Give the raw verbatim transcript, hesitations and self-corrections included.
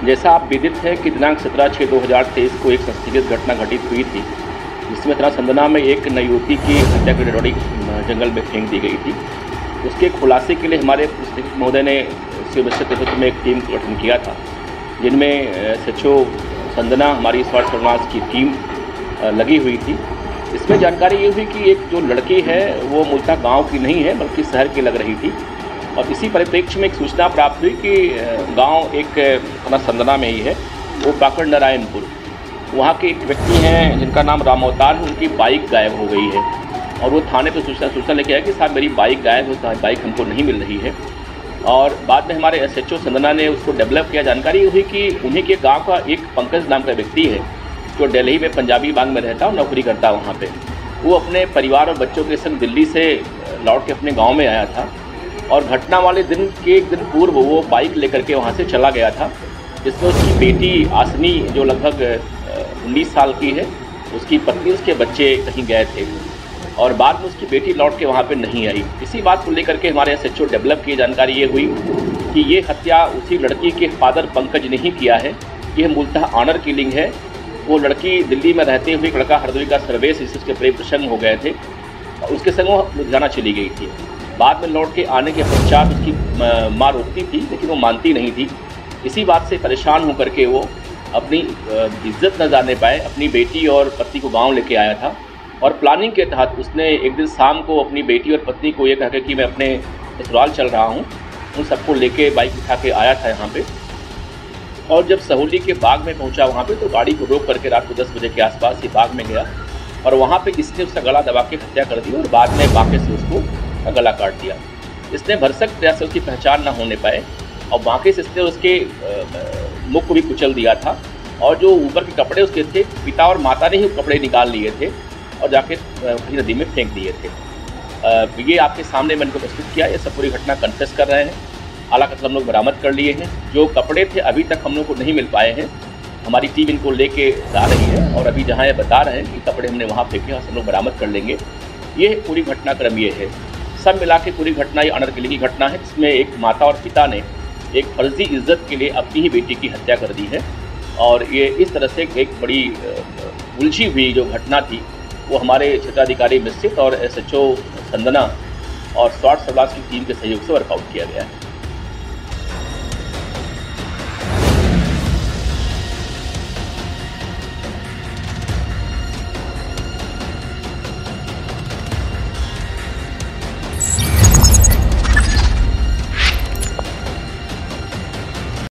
जैसा आप विदित है कि दिनांक सत्रह छः दो हज़ार तेईस को एक संदिग्ध घटना घटित हुई थी, जिसमें थाना संदना में एक नवयुवती की हत्या कर बॉडी जंगल में फेंक दी गई थी। उसके खुलासे के लिए हमारे पुलिस महोदय ने नेतृत्व में एक टीम का गठन किया था, जिनमें एस एच ओ संदना, हमारी स्वास्थ्य सर्विलांस की टीम लगी हुई थी। इसमें जानकारी ये हुई कि एक जो लड़की है वो मूलतः गांव की नहीं है बल्कि शहर की लग रही थी, और इसी परिप्रेक्ष्य में एक सूचना प्राप्त हुई कि गांव एक थाना संदना में ही है, वो पाकड़ नारायणपुर। वहाँ के एक व्यक्ति हैं जिनका नाम राम अवतार है, उनकी बाइक गायब हो गई है और वो थाने पर सूचना सूचना लेके आया कि साहब मेरी बाइक गायब है, बाइक हमको नहीं मिल रही है। और बाद में हमारे एस एच ओ संदना ने उसको डेवलप किया। जानकारी हुई कि उन्हीं के गाँव का एक पंकज नाम का व्यक्ति है जो दिल्ली में पंजाबी बाग में रहता और नौकरी करता वहाँ पे। वो अपने परिवार और बच्चों के संग दिल्ली से लौट के अपने गांव में आया था और घटना वाले दिन के एक दिन पूर्व वो बाइक लेकर के वहाँ से चला गया था, जिसमें उसकी बेटी आसनी जो लगभग उन्नीस साल की है, उसकी पत्नी, उसके बच्चे कहीं गए थे और बाद में उसकी बेटी लौट के वहाँ पे नहीं आई। इसी बात को लेकर के हमारे एस एच ओ डेवलप की जानकारी ये हुई कि ये हत्या उसी लड़की के फादर पंकज ने ही किया है। यह मूलतः ऑनर किलिंग है। वो लड़की दिल्ली में रहते हुए एक लड़का हरदोई का सर्वेश, जिससे उसके प्रेम प्रसंग हो गए थे और उसके संग वो लुधियाना चली गई थी। बाद में लौट के आने के पश्चात उसकी माँ रोकती थी लेकिन वो मानती नहीं थी। इसी बात से परेशान होकर के वो अपनी इज्जत न जाने पाए, अपनी बेटी और पत्नी को गांव लेके आया था और प्लानिंग के तहत उसने एक दिन शाम को अपनी बेटी और पत्नी को ये कह के कि मैं अपने ससुराल चल रहा हूँ, उन सबको लेके बाइक उठा के आया था यहाँ पे। और जब सहौली के बाग में पहुंचा वहाँ पे तो गाड़ी को रोक करके रात को दस बजे के आसपास ही बाग में गया और वहाँ पे इसने उसका गला दबा के हत्या कर दी और बाद में बाके से उसको गला काट दिया। इसने भरसक प्रयास से उसकी पहचान न होने पाए और बाके से इसने उसके मुख को भी कुचल दिया था और जो ऊपर के कपड़े उसके थे, पिता और माता ने ही कपड़े निकाल लिए थे और जाके कहीं नदी में फेंक दिए थे। ये आपके सामने मैंने को प्रस्तुत किया। ये सब पूरी घटना कन्फेस कर रहे हैं। आला कत्ल हम लोग बरामद कर लिए हैं। जो कपड़े थे अभी तक हम लोग को नहीं मिल पाए हैं। हमारी टीम इनको लेके जा रही है और अभी जहाँ ये बता रहे हैं कि कपड़े हमने वहाँ फेंके, वहाँ से हम लोग बरामद कर लेंगे। ये पूरी घटनाक्रम ये है। सब मिला के पूरी घटना ये ऑनर किलिंग की घटना है, जिसमें एक माता और पिता ने एक फर्जी इज्जत के लिए अपनी ही बेटी की हत्या कर दी है। और ये इस तरह से एक बड़ी उलझी हुई जो घटना थी वो हमारे क्षेत्राधिकारी मिश्रित और एस एच ओ संदना और स्वास्थ्य सर्विलांस की टीम के सहयोग से वर्कआउट किया गया है।